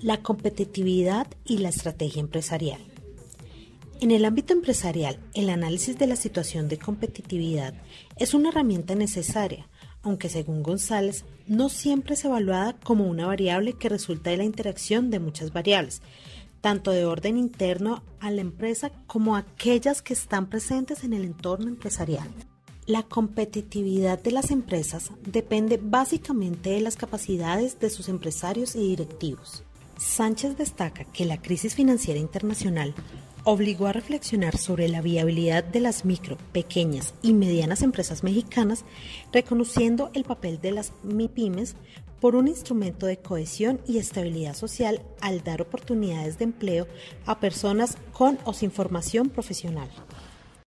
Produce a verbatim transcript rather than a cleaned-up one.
la competitividad y la estrategia empresarial. En el ámbito empresarial, el análisis de la situación de competitividad es una herramienta necesaria, aunque según González, no siempre es evaluada como una variable que resulta de la interacción de muchas variables, tanto de orden interno a la empresa como aquellas que están presentes en el entorno empresarial. La competitividad de las empresas depende básicamente de las capacidades de sus empresarios y directivos. Sánchez destaca que la crisis financiera internacional obligó a reflexionar sobre la viabilidad de las micro, pequeñas y medianas empresas mexicanas, reconociendo el papel de las MIPYMES por un instrumento de cohesión y estabilidad social al dar oportunidades de empleo a personas con o sin formación profesional.